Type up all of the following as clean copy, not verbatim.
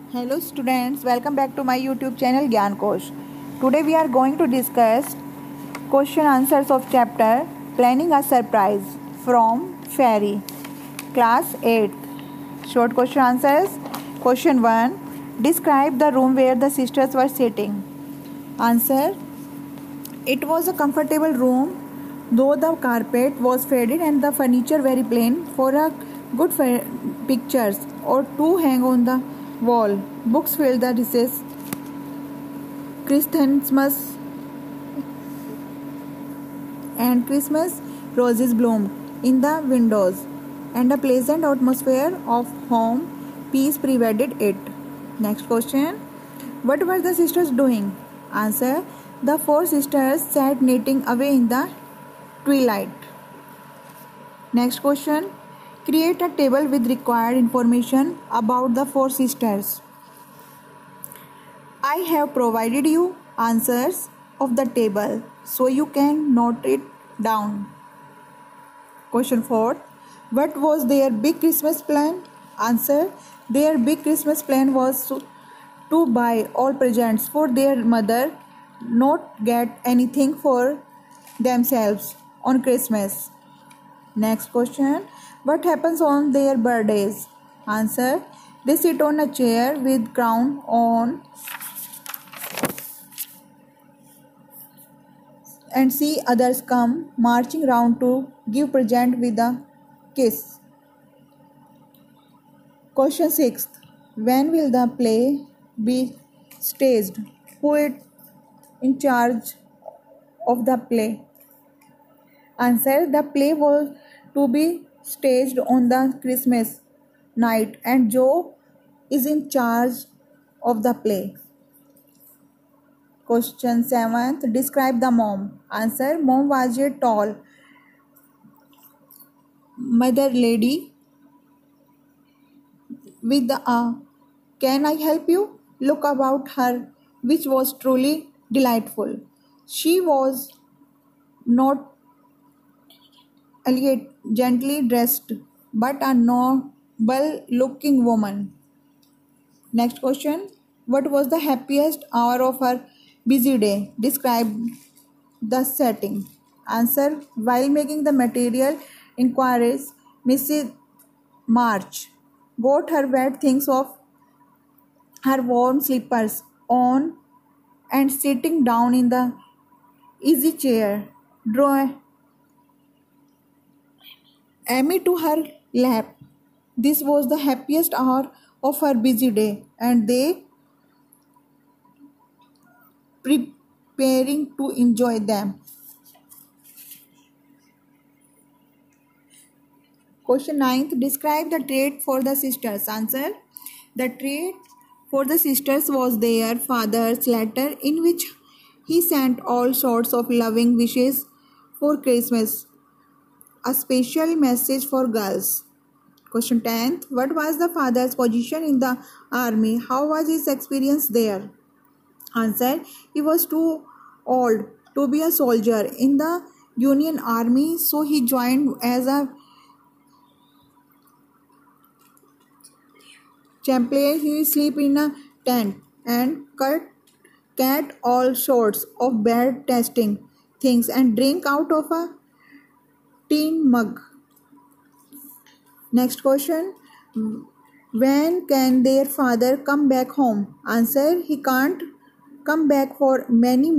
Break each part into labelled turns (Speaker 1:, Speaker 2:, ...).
Speaker 1: Hello students, welcome back to my YouTube channel Gyan Kosh. Today we are going to discuss question answers of chapter Planning a Surprise from Fairy, class 8th. Short question answers. Question 1. Describe the room where the sisters were sitting. Answer. It was a comfortable room, though the carpet was faded and the furniture very plain. For a good pictures or two hang on the wall. Books filled the recess. Christmas and Christmas roses bloomed in the windows, and a pleasant atmosphere of home peace pervaded it. Next question. What were the sisters doing? Answer. The four sisters sat knitting away in the twilight. Next question. Create a table with required information about the four sisters. I have provided you answers of the table so you can note it down. Question 4. What was their big Christmas plan? Answer. Their big Christmas plan was to buy all presents for their mother, not get anything for themselves on Christmas. Next question. What happens on their birthdays? Answer. They sit on a chair with crown on and see others come marching round to give present with a kiss. Question 6. When will the play be staged? Who is in charge of the play? Answer. The play was to be staged on the Christmas night and Joe is in charge of the play. Question 7. Describe the mom. Answer. Mom was a tall mother lady with a "Can I help you?" look about her, which was truly delightful. She was not gently dressed, but a noble looking woman. Next question. What was the happiest hour of her busy day? Describe the setting. Answer. While making the material inquiries, Mrs. March got her wet things off her warm slippers on and sitting down in the easy chair, drew Amy to her lap. This was the happiest hour of her busy day, and they preparing to enjoy them. Question 9. Describe the trait for the sisters. Answer. The trait for the sisters was their father's letter in which he sent all sorts of loving wishes for Christmas. A special message for girls. Question 10. What was the father's position in the army? How was his experience there? Answer. He was too old to be a soldier in the Union Army, so he joined as a champion. He sleep in a tent and cut all sorts of bad tasting things and drink out of a tin mug. Next question. When can their father come back home? Answer. He can't come back for many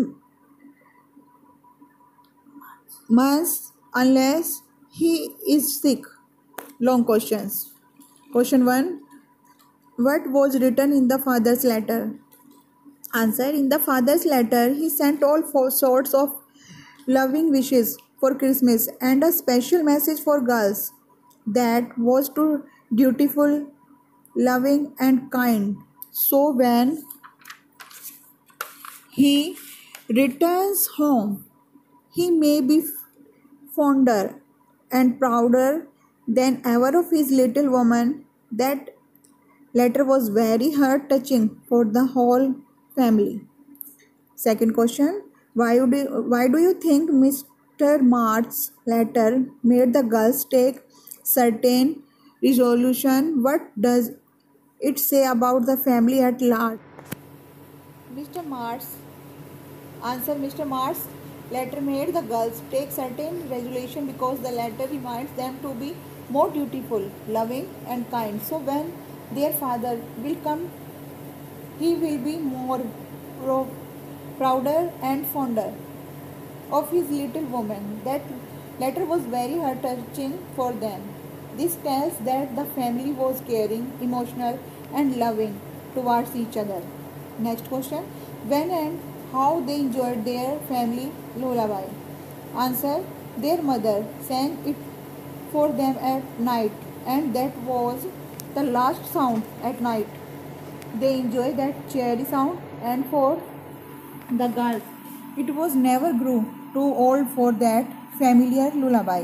Speaker 1: months unless he is sick. Long questions. Question 1. What was written in the father's letter? Answer. In the father's letter, he sent all four sorts of loving wishes for Christmas and a special message for girls that was to dutiful, loving and kind. So when he returns home, he may be fonder and prouder than ever of his little woman. That letter was very heart-touching for the whole family. Second question. Why do you think Mr. March's letter made the girls take certain resolution? What does it say about the family at large? Mr. Mars. Answer. Mr. Mars' letter made the girls take certain resolution because the letter reminds them to be more dutiful, loving, and kind. So when their father will come, he will be more prouder and fonder of his little woman. That letter was very heart touching for them. This tells that the family was caring, emotional, and loving towards each other. Next question. When and how they enjoyed their family lullaby? Answer. Their mother sang it for them at night, and that was the last sound at night. They enjoy that cheery sound, and for the girls, it was never grew too old for that familiar lullaby.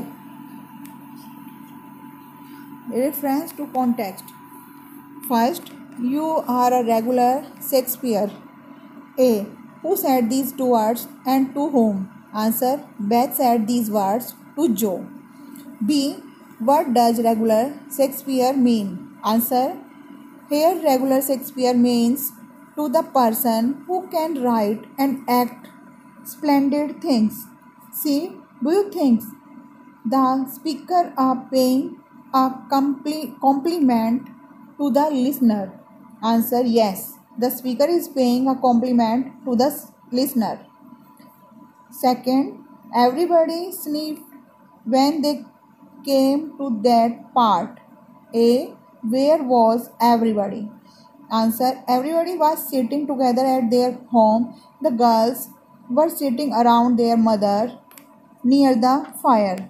Speaker 1: Reference to context. First, you are a regular Shakespeare. A. Who said these two words and to whom? Answer. Beth said these words to Joe. B. What does regular Shakespeare mean? Answer. Here regular Shakespeare means to the person who can write and act splendid things. C. Do you think the speaker are paying a compliment to the listener? Answer. Yes. The speaker is paying a compliment to the listener. Second, everybody sniffed when they came to that part. A. Where was everybody? Answer. Everybody was sitting together at their home. The girls were sitting around their mother near the fire.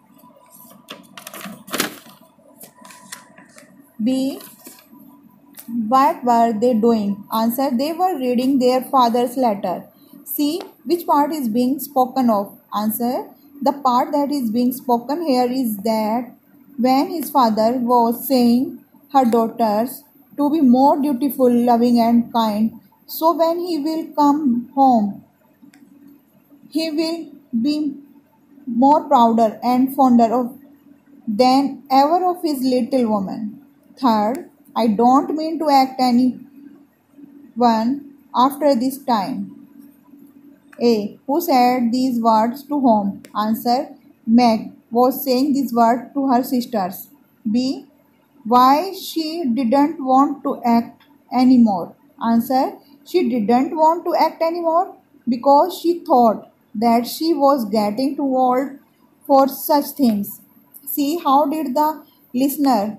Speaker 1: B. What were they doing? Answer. They were reading their father's letter. C. Which part is being spoken of? Answer. The part that is being spoken here is that when his father was saying her daughters to be more dutiful, loving and kind, so when he will come home, he will be more prouder and fonder of than ever of his little woman. Third, I don't mean to act any one after this time. A. Who said these words to whom? Answer. Meg was saying these words to her sisters. B. Why she didn't want to act anymore? Answer. She didn't want to act anymore because she thought that she was getting too old for such things. See, how did the listener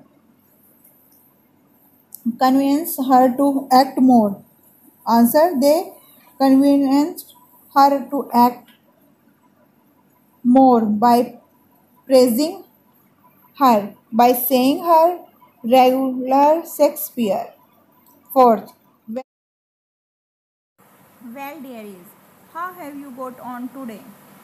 Speaker 1: convince her to act more? Answer. They convinced her to act more by praising her, by saying her regular Shakespeare. Fourth, well, dearies, how have you got on today?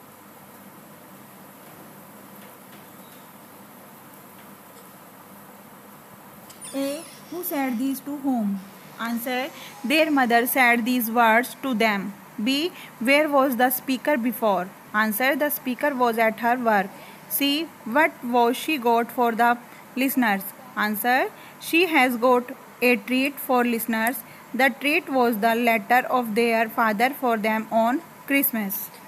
Speaker 1: A. Who said these to whom? Answer. Their mother said these words to them. B. Where was the speaker before? Answer. The speaker was at her work. C. What was she got for the listeners? Answer. She has got a treat for listeners. The treat was the letter of their father for them on Christmas.